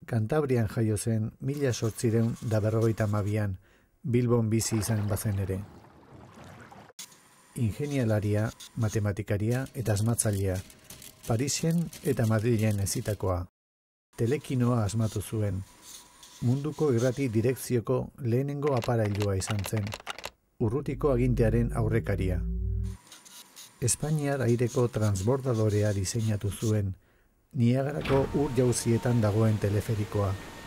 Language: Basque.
Kantabrian jaio zen 1852an, Bilbon bizi izan bazen ere. Ingenialaria, matematikaria eta asmatzailea, Parisen eta Madrilen hezitakoa. Telekinoa asmatu zuen. Munduko irrati direkzioko lehenengo aparailua izan zen. Urrutiko agintearen aurrekaria. Espainiar aireko transbordadorea diseinatu zuen, Niagarako ur jauzietan dagoen teleferikoa.